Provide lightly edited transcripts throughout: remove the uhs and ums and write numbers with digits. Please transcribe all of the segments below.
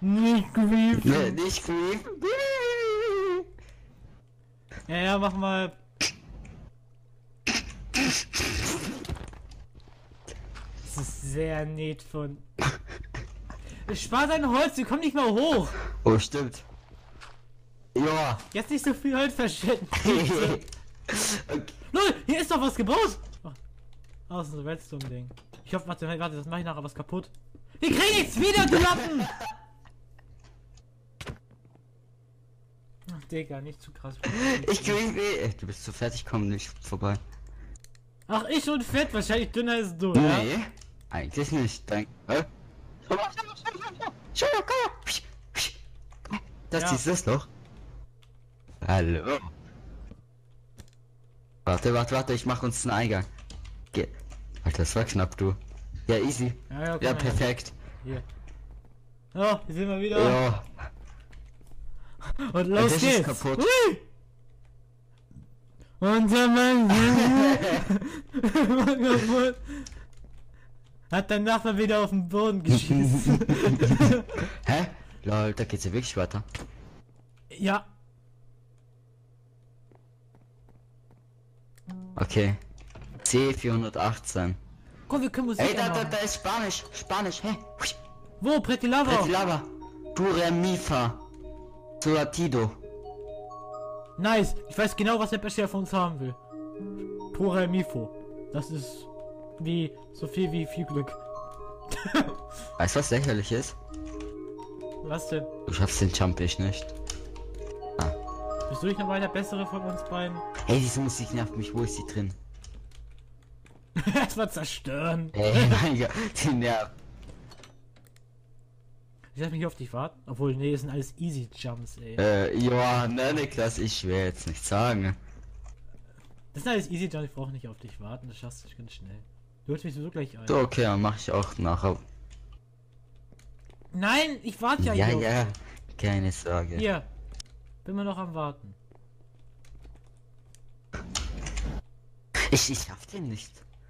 Nicht griefen. Ne, nicht griefen. Ja, mach mal. Das ist sehr nett von. Spar dein Holz, wir kommen nicht mal hoch. Oh, stimmt. Ja. Jetzt nicht so viel Holz verschwenden. Okay. Leute, hier ist doch was gebaut. Oh, das ist ein Redstone-Ding. Ich hoffe, warte, das mache ich nachher was kaputt. Wir kriegen nichts wieder, du Lappen! Ach, Digga, nicht zu krass. Ich krieg weh. Du bist zu fertig, komm nicht vorbei. Ach, ich und fett, wahrscheinlich dünner als du, ja? Nee, eigentlich nicht. Dank. Das Ja. ist das noch. Hallo. Warte, ich mach uns einen Eingang. Alter, das war knapp, du. Ja, easy. Ja, Ja, perfekt. Hier. Oh, hier sind wir wieder. Ja. Und los Das ist geht's. kaputt. Hui! Und der Mann kaputt. Hat dein Nachbar wieder auf den Boden geschissen. Hä? Lol, da geht's ja wirklich weiter. Ja. Okay. C418. Komm, wir können Musik Ey, da anmachen. ist Spanisch, hä? Wo? Pretty Lava? Lava. Pure Mifa. Suratido. Nice. Ich weiß genau, was der Beste von uns haben will. Pure Mifo. Das ist wie so viel Glück. Weißt du, was lächerlich ist? Was denn? Du schaffst den Jump ich nicht. Bist du nicht noch mal der Bessere von uns beiden? Ey, diese Musik nervt mich, wo ist sie drin? Erstmal zerstören. Ey, mein Gott, die nervt. Ich lass mich hier auf dich warten. Obwohl, nee, das sind alles Easy Jumps, ey. Ja, ne, Niklas, ich will jetzt nicht sagen. Das sind alles Easy Jumps, ich brauche nicht auf dich warten, das schaffst du ganz schnell. Du holst mich so gleich ein. So, okay, dann mach ich auch nachher. Nein, ich warte ja Ja, hier. ja, keine Sorge. Hier. Bin wir noch am Warten. Ich schaff den nicht.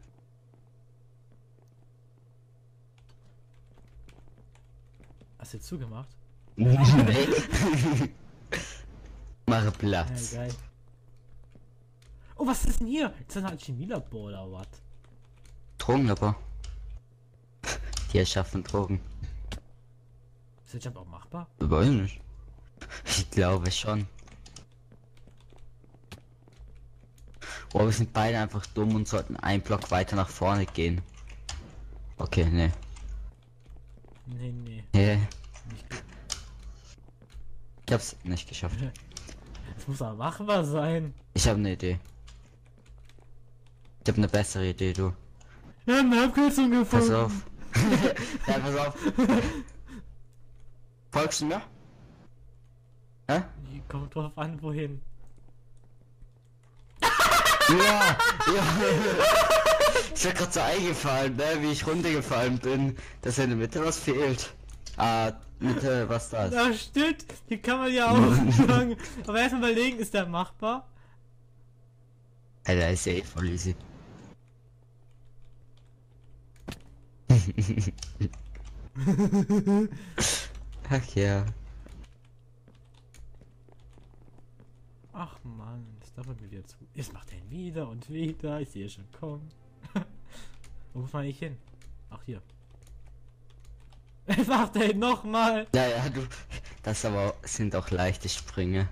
Hast du jetzt zugemacht? Mache Platz. Ja, geil. Oh, was ist denn hier? Ist das ein Chemielabor oder was? Drogenlabor. Die erschaffen Drogen. Ist der Jump auch machbar? Weiß nicht. Ich glaube schon. Oh, wir sind beide einfach dumm und sollten einen Block weiter nach vorne gehen. Okay, ne. Nee. Nee, Nicht. ich hab's nicht geschafft. Das muss aber machbar sein. Ich habe eine Idee. Ich habe eine bessere Idee, du. Wir haben eine Abkürzung gefunden. Pass auf. Ja, pass auf. Folgst du mir? Hä? Kommt drauf an, wohin. Ja, ja. Ich bin gerade so eingefallen, ne, wie ich runtergefallen bin, dass in der Mitte was fehlt. Mitte, was da ist. Ja, stimmt. Die kann man ja auch sagen. Aber erstmal überlegen, ist der machbar? Alter, ist ja eh voll easy. Ach ja. Ach man, das darf mir wieder zu. Jetzt macht er wieder und wieder. Ich sehe schon kommen. Wo muss man nicht hin? Ach, hier. Macht er nochmal. Ja, du. Das aber sind auch leichte Sprünge.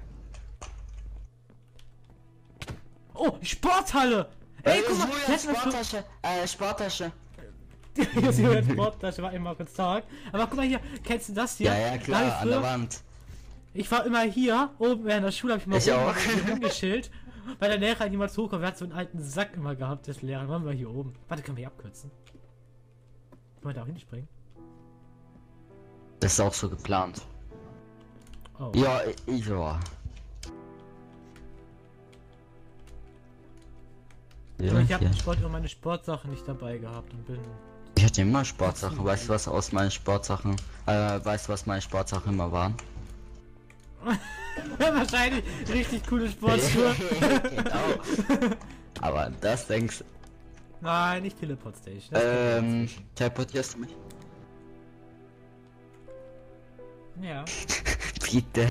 Oh, Sporthalle! Ey, guck mal, Sporttasche. Sporttasche. Jetzt hier Sporttasche war immer kurz Tag. Aber guck mal hier, kennst du das hier? Ja, ja, klar, an der Wand. Ich war immer hier, oben während der Schule habe ich mal Ich oben auch. hingeschillt, weil der Lehrer niemals hochkommt. Wir hatten so einen alten Sack immer gehabt, des Lehrers. Waren wir hier oben. Warte, können wir hier abkürzen? Können wir da auch hinspringen? Das ist auch so geplant. Oh. Ja, ja. Ich habe meine Sportsachen nicht dabei gehabt und bin. Ich hatte immer Sportsachen. Weißt du, was aus meinen Sportsachen? Weißt du, was meine Sportsachen immer waren? Wahrscheinlich richtig coole Sportschuhe. Genau. Aber das denkst Nein, nicht Teleport Station. Das teleportierst du mich? Ja. Bitte.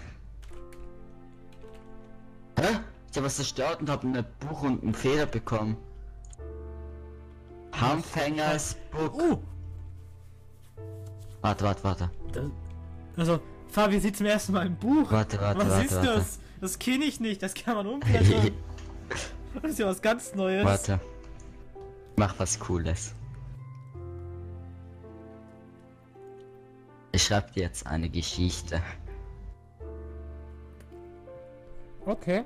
Hä? Ich habe was zerstört und habe ein Buch und einen Feder bekommen. Hamfängers Buch. Warte. Also, Fabi sieht zum ersten Mal ein Buch. Was ist das? Das kenne ich nicht, das kann man umblättern. Das ist ja was ganz Neues. Warte. Mach was Cooles. Ich schreibe dir jetzt eine Geschichte. Okay.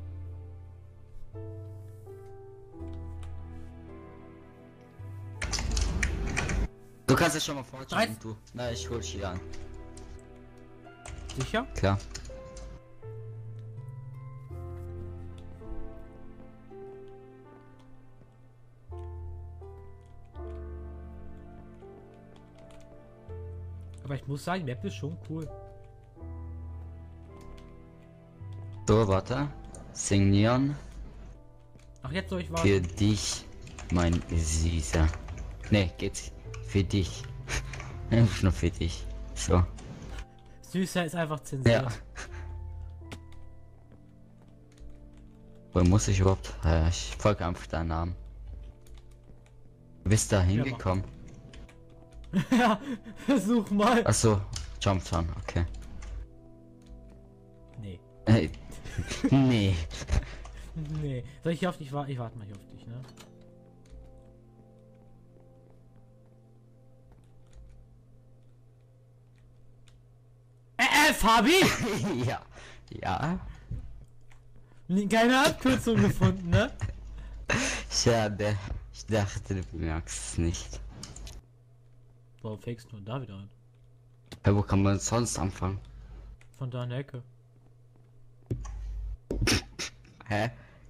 Du kannst es schon mal vorstellen, du. Na, ich hol dich an. Sicher? Klar. Aber ich muss sagen, die Map ist schon cool. So, warte. Signieren. Ach, jetzt soll ich Für warten. dich, mein Süßer. Ne, geht's für dich. Einfach nur für dich. So. Süßer ist einfach zensiert. Ja. Wo muss ich überhaupt? Ich folge einfach deinen Namen. Du bist da hingekommen. Ja, versuch mal. Achso, Jump schon, okay. Nee. Nee. Nee. Soll ich hier auf dich warten? Ich warte mal hier auf dich, ne? Fabi! Ja. Ja. Keine Abkürzung gefunden, ne? Schade. Ich dachte, du bemerkst es nicht. Warum fängst du da wieder an? Ja, wo kann man sonst anfangen? Von da in der Ecke. Hä?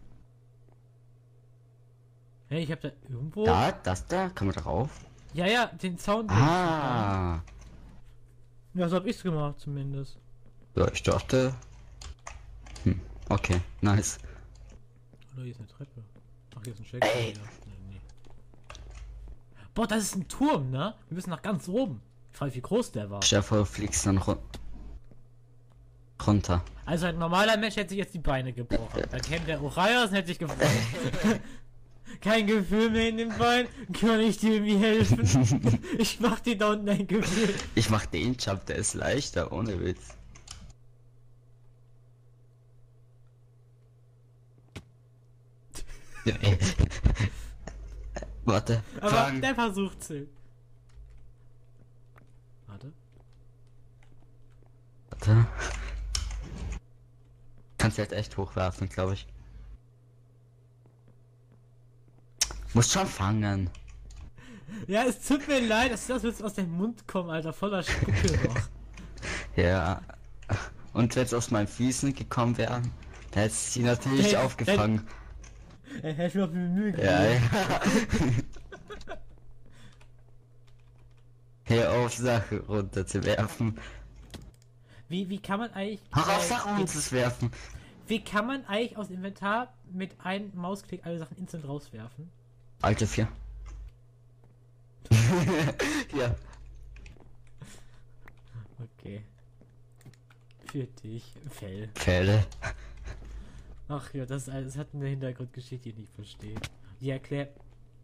Hey, ich hab da irgendwo... Da, das da? Kann man drauf? Ja, den Sound... Ah. Ja, so hab ich's gemacht, zumindest. So, ich dachte... okay, nice. Oder hier ist eine Treppe. Ach, hier ist ein Check. Ey. Nee. Boah, das ist ein Turm, ne? Wir müssen nach ganz oben. Ich frage, wie groß der war. Stefan, du fliegst dann runter. Also ein normaler Mensch hätte sich jetzt die Beine gebrochen. Dann käme der Orias und hätte sich gefreut. Kein Gefühl mehr in den Beinen. Kann ich dir irgendwie helfen? Ich mach dir da unten ein Gefühl. Ich mach den Jump, der ist leichter, ohne Witz. Ja, ey. Warte. Aber Fang. der Versuch zählt. Warte. Warte. Kannst jetzt echt hochwerfen, glaube ich. Muss schon fangen. Ja, es tut mir leid, das wird aus dem Mund kommen, Alter, voller Spucke noch. Ja. Und wenn es aus meinen Füßen gekommen wären, dann hätte sie natürlich Hey, aufgefangen. Er hätte mir Mühe gegeben. Ja, ja. Hör auf, Sachen runterzuwerfen. Wie kann man eigentlich... Hör auf, Sachen runterzuwerfen. Wie kann man eigentlich aus dem Inventar mit einem Mausklick alle Sachen instant rauswerfen? Alte 4. Ja. Okay. Für dich, Fell. Pfähle. Ach ja, das hat eine Hintergrundgeschichte, die ich nicht verstehe. Die erklärt...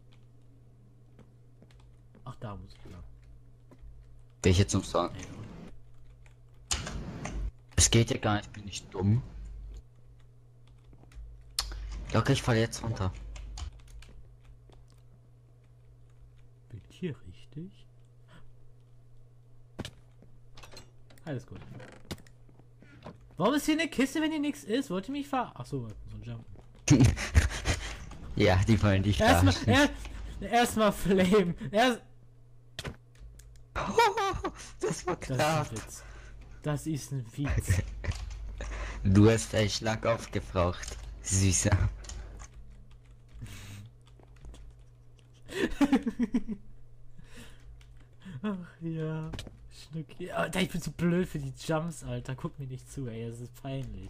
Ach, da muss ich lang. Bin ich jetzt zum Sagen? Es geht ja gar nicht, bin ich dumm. Okay, ich falle jetzt runter. Bin ich hier richtig? Alles gut. Warum ist hier eine Kiste, wenn hier nichts ist? Wollt ihr mich Achso, so ein Jump. Ja, die wollen dich Erstmal Flame. Das war Das ist klar. ein Witz. Das ist ein Witz. Du hast einen Schlag aufgebraucht. Süßer. Ach ja. Schnucki. Alter, ich bin so blöd für die Jumps, Alter. Guck mir nicht zu, ey. Das ist peinlich.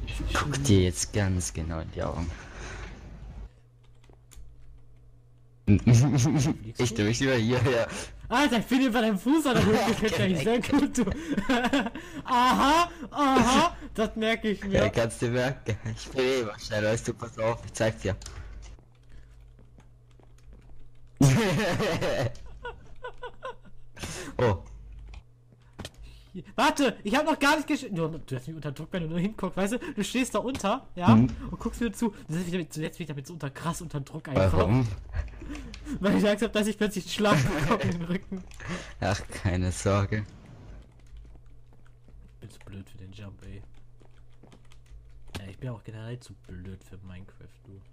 Guck dir jetzt ganz genau in die Augen. Ich drück lieber hierher. Alter, ich bin hier bei deinem Fuß an der Hüfte, gefällt dir eigentlich sehr gut, du. Aha, das merke ich mir. Ja, kannst du merken. Ich bin immer schneller als du, pass auf, ich zeig dir. Oh. Warte, ich habe noch gar nicht du hast mich unter Druck, wenn du nur hinguckst, weißt du? Du stehst da unter, ja, und guckst mir zu. Du setzt mich damit so krass unter Druck einfach. Warum? Weil ich Angst habe, dass ich plötzlich einen Schlag bekomme in den Rücken. Ach, keine Sorge. Ich bin zu blöd für den Jump, ey. Ja, ich bin auch generell zu blöd für Minecraft, du.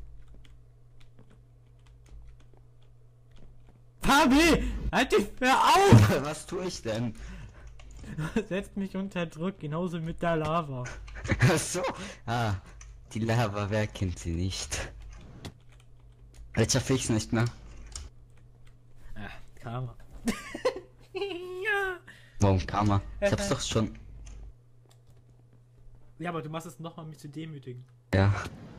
Fabi! Halt dich, hör auf! Was tue ich denn? Setzt mich unter Druck, genauso mit der Lava. Ach so. Ah, die Lava, wer kennt sie nicht? Jetzt schaff ich's nicht mehr. Ah, Karma. Ja. Warum Karma? Ich hab's doch schon. Ja, aber du machst es nochmal, mich zu demütigen. Ja.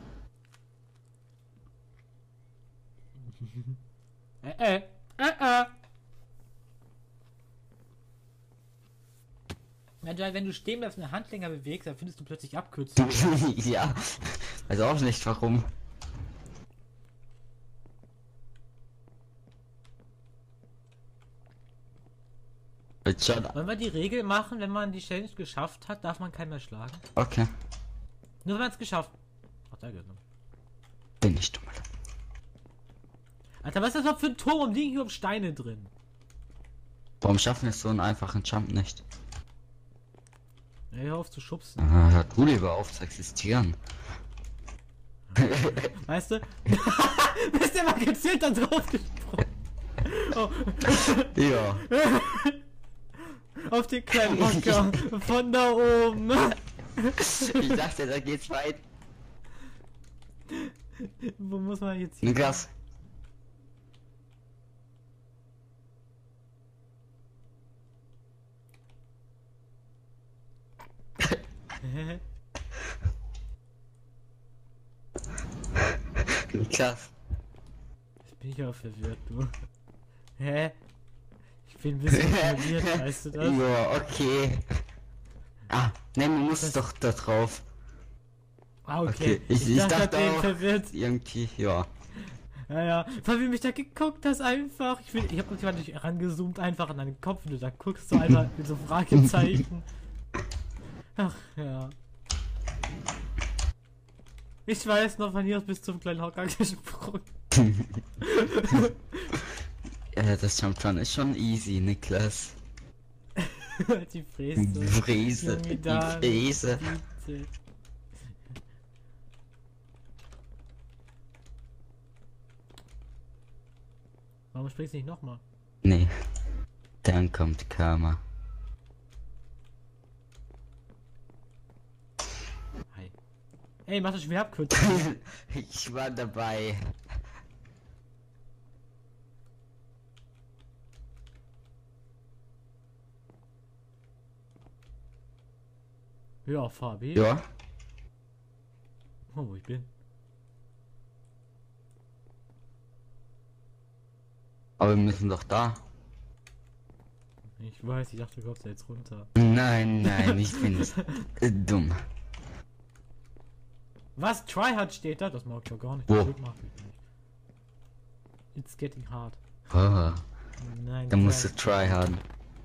Wenn du stehen bleibst und eine Hand länger bewegst, dann findest du plötzlich Abkürzungen. Ja. Weiß auch nicht warum. Jetzt schon. Wollen wir die Regel machen, wenn man die Challenge geschafft hat, darf man keinen mehr schlagen? Okay. Nur wenn man es geschafft hat. Ach, da geht's. Bin ich dumm. Alter, was ist das überhaupt für ein Turm? Liegen hier Steine drin? Warum schaffen wir so einen einfachen Jump nicht? Ey, hör auf zu schubsen. Ah, hör du lieber auf zu existieren. Weißt du? Bist du mal gezielt da drauf gesprungen? Oh. Ja. Auf den kleinen Hocker. Von da oben. Ich dachte, da geht's weit. Wo muss man jetzt hin? Niklas. Niklas. Jetzt bin ich auch verwirrt, du. Hä? Ich bin ein bisschen verwirrt, weißt du das? Ja, okay. Ah, ne, man muss Das- doch da drauf. Ah, okay. Ich dachte bin auch, verwirrt. irgendwie, ja. Ja. Weil wie mich da geguckt hast einfach. Ich hab gerade nicht herangezoomt, einfach an deinen Kopf, und du da guckst so einfach mit so Fragezeichen. Ach ja. Ich weiß noch, von hier aus bis zum kleinen Hocker gesprungen. Ja, das Jump'n'Run ist schon easy, Niklas. Die Fräse. Fräse, Junge, die da, Fräse. bitte. Warum springst du nicht nochmal? Nee. Dann kommt Karma. Hi. Ey, mach das Schwerabkürzung. Ich war dabei. Ja, Fabi. Ja. Oh, wo ich bin. Aber wir müssen doch da. Ich weiß, ich dachte, du kommst da jetzt runter. Nein, nein, ich bin dumm. Was? Tryhard steht da? Das mag ich doch gar nicht. Wo? Das mag ich nicht. It's getting hard. Oh, Nein. dann musst du try haben.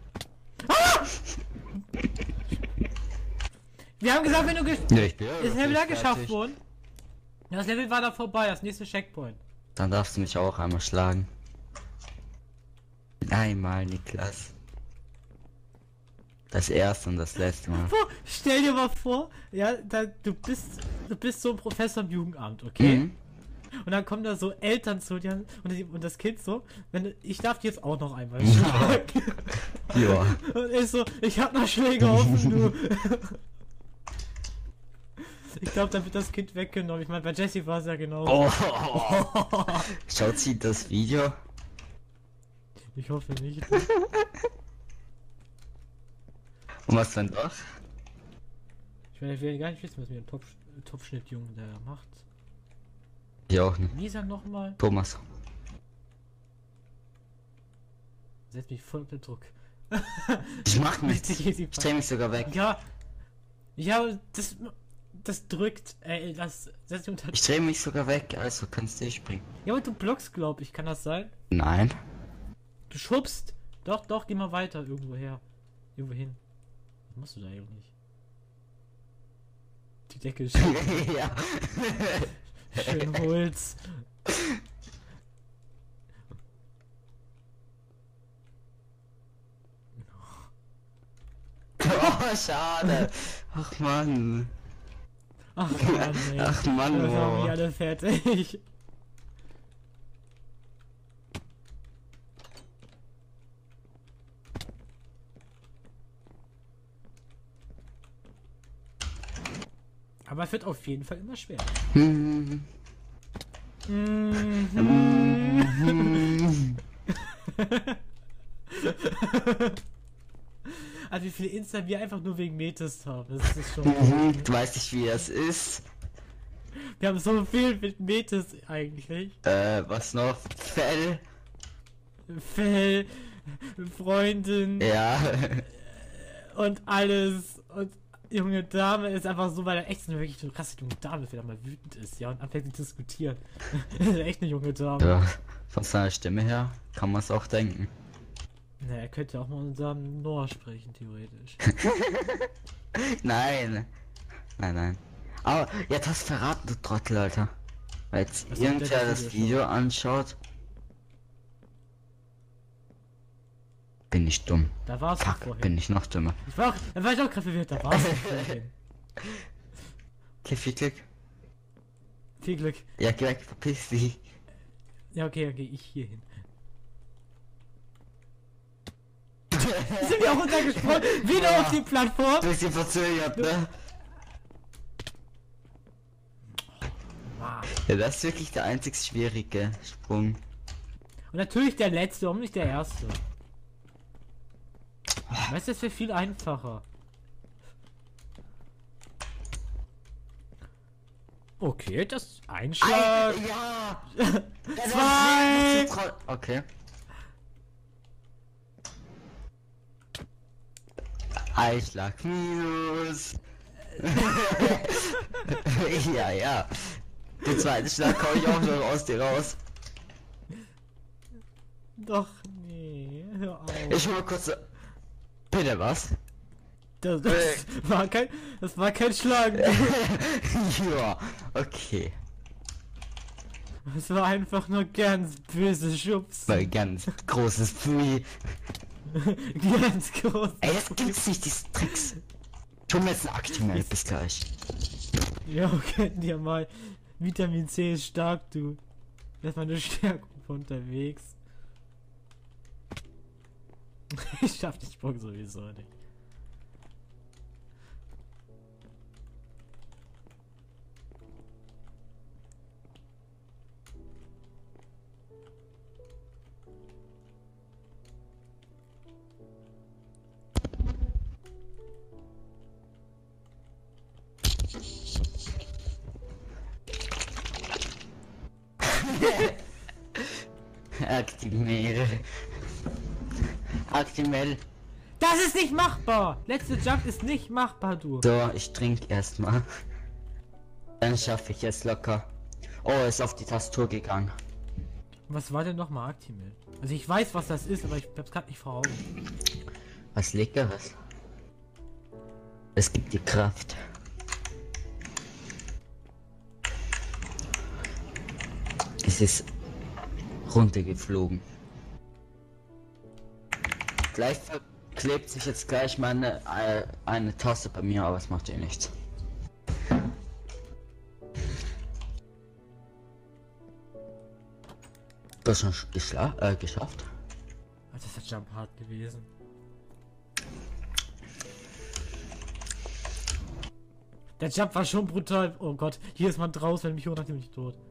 Wir haben gesagt, wenn du Ja, ich bin ist Level da geschafft worden. Ja, das Level war da vorbei, das nächste Checkpoint. Dann darfst du mich auch einmal schlagen. Einmal, Niklas. Das erste und das letzte Mal. Boah, stell dir mal vor, ja, du bist so ein Professor im Jugendamt, okay? Mhm. Und dann kommen da so Eltern zu dir und das Kind so, ich darf dir jetzt auch noch einmal schlagen. Ja. Und ich so, ich hab noch Schläge offen, du. Ich glaube, da wird das Kind weggenommen. Ich meine, bei Jesse war es ja genau. Oh. Schaut sie das Video? Ich hoffe nicht. Und was dann doch? Ich will gar nicht wissen, was mir ein Topfschnittjungen da macht. Ich auch nicht. Wie ist er nochmal? Thomas. setzt mich voll unter Druck. Ich mach nichts. Ich Ich dreh mich sogar weg. Ja. Ja, das drückt, das setzt mich unter Druck. Ich dreh mich sogar weg, also kannst du springen. Ja, aber du blockst, glaub ich, kann das sein? Nein. Du schubst. Doch, geh mal weiter irgendwo her. Irgendwo hin. Was machst du da eigentlich? Die Decke ist Ja. schön Holz. Oh, schade. Ach Mann. Ach Mann, ey. Ach Mann, Das haben oh. wir alle fertig. Aber es wird auf jeden Fall immer schwer. Hm. Also wie viele Insta wir einfach nur wegen Metis haben, das ist schon... Du weißt nicht, wie das ist. Wir haben so viel mit Metis eigentlich. Was noch? Fell. Fell, Freundin Ja. und alles. Und junge Dame ist einfach so, weil er echt so eine wirklich so krasse junge Dame ist, wenn er mal wütend ist, ja, und anfängt zu diskutieren. Echt eine junge Dame. Ja, von seiner Stimme her kann man es auch denken. Na, er könnte auch mal unseren Noah sprechen, theoretisch. Nein. Nein. Aber jetzt hast du verraten, du Trottel, Alter. Weil jetzt Was irgendwer hat der das Video Video anschaut. Bin ich dumm. Da war's Fuck, vorhin. bin ich noch dümmer. Da war ich auch gerade verwirrt, da war's vorhin. Okay, viel Glück. Viel Glück. Ja, geh weg, verpiss dich. Ja, okay, dann gehe ich hier hin. Sind wir auch runtergesprungen? Wieder auf die Plattform? Du bist hier verzögert, ne? Mann. Ja, das ist wirklich der einzig schwierige Sprung. Und natürlich der letzte, warum nicht der erste? Weißt du, das wäre viel einfacher. Okay, das Einschlag. Ja! Zwei! Okay. Einschlag minus. Ja. Den zweiten Schlag komme ich auch noch aus dir raus. Doch, nee, hör auf. Ich hol kurz. Bitte was? Das war kein Schlag. Ja, okay. Das war einfach nur ganz böse Schubs. Weil ganz großes Pfui. Ganz groß. Ey, das gibt's nicht, diese Tricks. Schon mir jetzt ein Aktimel, bis gleich. Ja, kennt ihr mal. Vitamin C ist stark, du. Das ist meine Stärkung von unterwegs. Ich schaff den Sprung sowieso nicht. Aktimel. Das ist nicht machbar! Letzte Jump ist nicht machbar, du. So, ich trinke erstmal. Dann schaffe ich es locker. Oh, ist auf die Tastatur gegangen. Was war denn nochmal Actimel? Also ich weiß, was das ist, aber ich hab's gerade nicht vor Augen. Was Leckeres. Es gibt die Kraft. Es ist runtergeflogen. Gleich verklebt sich jetzt gleich meine eine Tasse bei mir, aber es macht eh nichts. Das schon geschafft. Das ist der Jump hart gewesen. Der Jump war schon brutal. Oh Gott, hier ist man draußen, wenn mich hoch, nachdem ich tot.